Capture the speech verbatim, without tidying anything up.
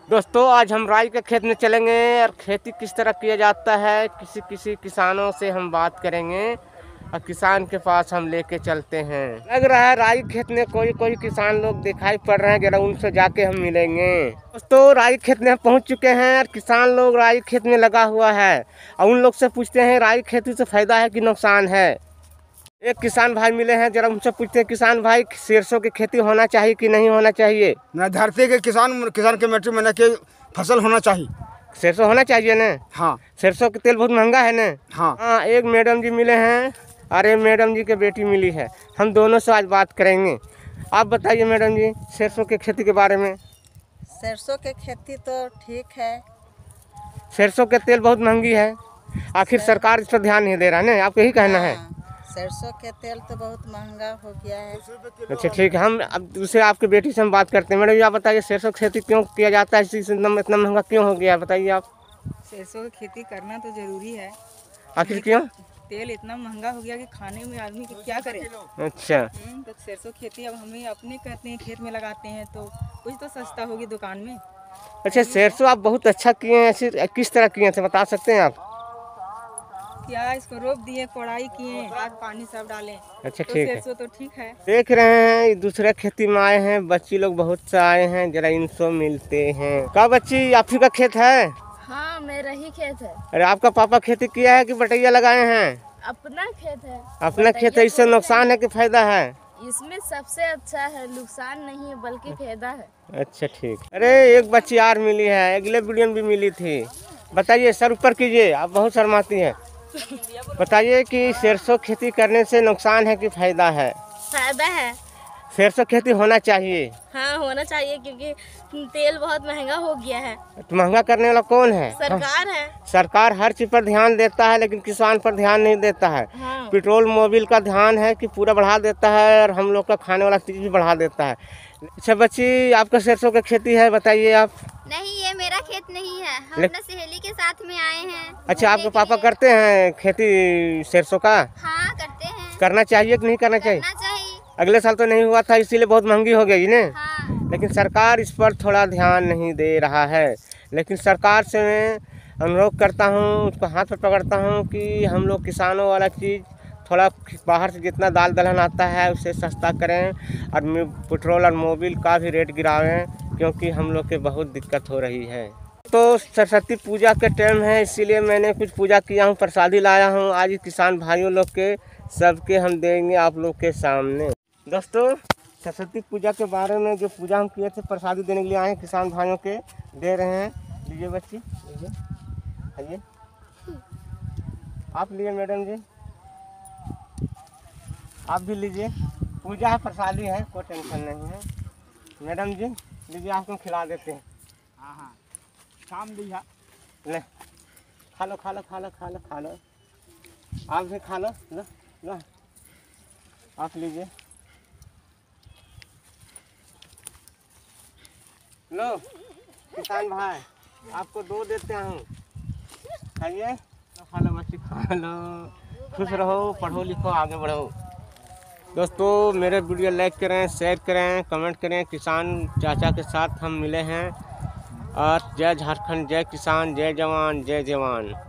दोस्तों आज हम राई के खेत में चलेंगे और खेती किस तरह किया जाता है किसी किसी किसानों से हम बात करेंगे और किसान के पास हम लेके चलते हैं। लग रहा है राई खेत में कोई कोई किसान लोग दिखाई पड़ रहे हैं, जरा उनसे जाके हम मिलेंगे। दोस्तों राई खेत में हम पहुंच चुके हैं और किसान लोग राई खेत में लगा हुआ है और उन लोग से पूछते हैं राई खेती से फायदा है कि नुकसान है। एक किसान भाई मिले हैं, जरा उनसे पूछते हैं किसान भाई सरसों की खेती होना चाहिए कि नहीं होना चाहिए। ना धरती के किसान किसान के मिट्टी में न के फसल होना चाहिए। सरसों होना चाहिए ना। हाँ सरसों का तेल बहुत महंगा है ना। हाँ हाँ एक मैडम जी मिले हैं, अरे मैडम जी के बेटी मिली है, हम दोनों से आज बात करेंगे। आप बताइए मैडम जी सरसों की खेती के बारे में। सरसों की खेती तो ठीक है। सरसों के तेल बहुत महंगी है, आखिर सरकार इस पर ध्यान नहीं दे रहा है ना, आपको यही कहना है। हाँ, सरसों के तेल तो बहुत महंगा हो गया है। अच्छा ठीक है, हम अब दूसरे आपके बेटी से हम बात करते हैं। मैडम जी आप बताइए सरसों की खेती क्यों किया जाता है, इसी इतना इतना महंगा क्यों हो गया है, बताइए आप। सरसों की खेती करना तो जरूरी है, आखिर क्यों? तेल इतना महंगा हो गया कि खाने में आदमी को क्या करे। अच्छा तो सरसों खेती अब हमें अपने करते हैं, खेत में लगाते हैं तो कुछ तो सस्ता होगी दुकान में। अच्छा सरसों आप बहुत अच्छा किए हैं, ऐसे किस तरह किए थे बता सकते हैं आप? क्या इसको रोप दिए, कोड़ाई किए, खाद पानी सब डालें। अच्छा तो ठीक है, सरसों तो ठीक है। देख रहे हैं दूसरे खेती में आए हैं, बच्ची लोग बहुत से आए हैं, जरा इनसे मिलते हैं। क्या बच्ची आप ही का खेत है? हाँ मेरा ही खेत है। अरे आपका पापा खेती किया है कि बटैया लगाए हैं? अपना खेत है। अपना खेत है, इससे नुकसान है कि फायदा है? इसमें सबसे अच्छा है, नुकसान नहीं है बल्कि फायदा है। अच्छा ठीक। अरे एक बच्ची और मिली है, अगले वीडियो में भी मिली थी। बताइए सर ऊपर कीजिए, आप बहुत शर्माती हैं। बताइए कि सरसों खेती करने से नुकसान है कि फायदा है? फायदा है। सरसों खेती होना चाहिए। हाँ होना चाहिए क्योंकि तेल बहुत महंगा हो गया है। तो महंगा करने वाला कौन है? सरकार है। सरकार हर चीज पर ध्यान देता है लेकिन किसान पर ध्यान नहीं देता है। हाँ। पेट्रोल मोबिल का ध्यान है कि पूरा बढ़ा देता है और हम लोग का खाने वाला चीज भी बढ़ा देता है। अच्छा बच्ची आपका सरसों की खेती है, बताइए आप। नहीं ये मेरा खेत नहीं है, हम अपना सहेली के साथ में आए हैं। अच्छा आपके पापा करते हैं खेती सरसों का? हाँ करते हैं। करना चाहिए कि नहीं करना चाहिए? करना चाहिए। अगले साल तो नहीं हुआ था इसीलिए बहुत महंगी हो गई ना। हाँ। लेकिन सरकार इस पर थोड़ा ध्यान नहीं दे रहा है। लेकिन सरकार से मैं अनुरोध करता हूँ, उसको हाथ पर पकड़ता हूँ कि हम लोग किसानों वाला चीज़ थोड़ा बाहर से जितना दाल दलहन आता है उससे सस्ता करें और पेट्रोल और मोबिल का भी रेट गिरावें, क्योंकि हम लोग के बहुत दिक्कत हो रही है। तो सरस्वती पूजा के टाइम है इसीलिए मैंने कुछ पूजा किया हूँ, प्रसादी लाया हूँ आज किसान भाइयों लोग के, सबके हम देंगे आप लोग के सामने। दोस्तों सरस्वती पूजा के बारे में जो पूजा हम किए थे प्रसादी देने के लिए आए हैं, किसान भाइयों के दे रहे हैं। लीजिए बच्ची, लीजिए, आइए आप लीजिए मैडम जी, आप भी लीजिए। पूजा है प्रसादी है, कोई टेंशन नहीं है। मैडम जी लीजिए, आपको खिला देते हैं। हाँ हाँ शाम दिया ले खा लो खा लो खा लो खा लो खा लो, आप भी खा लो। लो लो आप लीजिए, लो किसान भाई आपको दो देते हैं, खाइए खा लो बच्ची खा लो, खुश रहो, पढ़ो लिखो आगे बढ़ो। दोस्तों मेरे वीडियो लाइक करें, शेयर करें, कमेंट करें। किसान चाचा के साथ हम मिले हैं और जय झारखंड, जय किसान, जय जवान, जय जवान।